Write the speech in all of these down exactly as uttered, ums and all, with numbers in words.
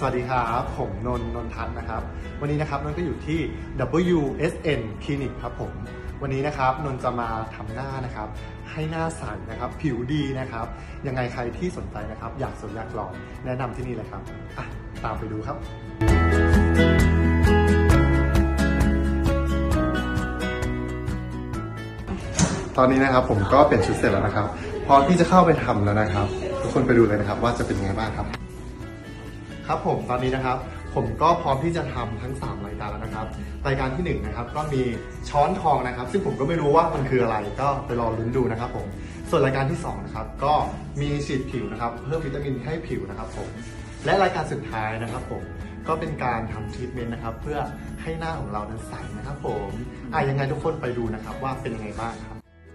วัสดีครับผมนนท์ นนทัศน์นะครับวันนี้นะครับนนท์ก็อยู่ที่ ดับเบิลยู เอส เอ็น Clinic ครับผมวันนี้นะครับนนท์จะมาทำหน้านะครับให้หน้าใสนะครับผิวดีนะครับยังไงใครที่สนใจนะครับอยากสนอยากลองแนะนำที่นี่เลยครับอ่ะตามไปดูครับตอนนี้นะครับผมก็เปลี่ยนชุดเสร็จแล้วนะครับพร้อมที่จะเข้าไปทำแล้วนะครับทุกคนไปดูเลยนะครับว่าจะเป็นยังไงบ้างครับครับผมตอนนี้นะครับผมก็พร้อมที่จะทำทั้งสามรายการแล้วนะครับรายการที่หนึ่งนะครับก็มีช้อนทองนะครับซึ่งผมก็ไม่รู้ว่ามันคืออะไรก็ไปรอลุ้นดูนะครับผมส่วนรายการที่สองนะครับก็มีฉีดผิวนะครับเพิ่มวิตามินให้ผิวนะครับผมและรายการสุดท้ายนะครับผมก็เป็นการทำทรีทเมนต์นะครับเพื่อให้หน้าของเรานั้นใสนะครับผมอ่ะยังไงทุกคนไปดูนะครับว่าเป็นยังไงบ้างครับ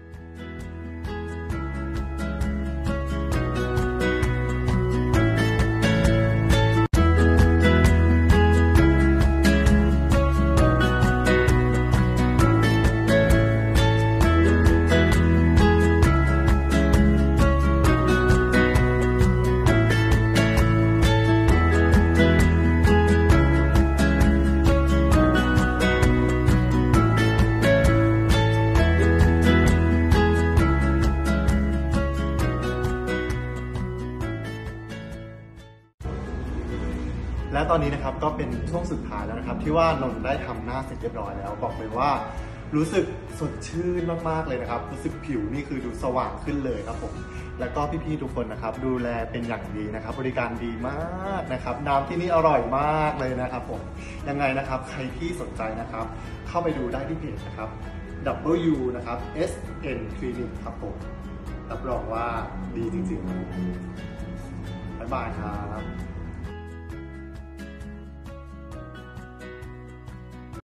และตอนนี้นะครับก็เป็นช่วงสุดท้ายแล้วนะครับที่ว่านนท์ได้ทำหน้าเสร็จเรียบร้อยแล้วบอกเลยว่ารู้สึกสดชื่นมากๆเลยนะครับรู้สึกผิวนี่คือดูสว่างขึ้นเลยครับผมแล้วก็พี่ๆทุกคนนะครับดูแลเป็นอย่างดีนะครับบริการดีมากนะครับน้ำที่นี่อร่อยมากเลยนะครับผมยังไงนะครับใครที่สนใจนะครับเข้าไปดูได้ที่เพจนะครับ ดับเบิลยู นะครับ เอส เอ็น Clinic ครับผมรับรองว่าดีจริงๆบ๊ายบายครับ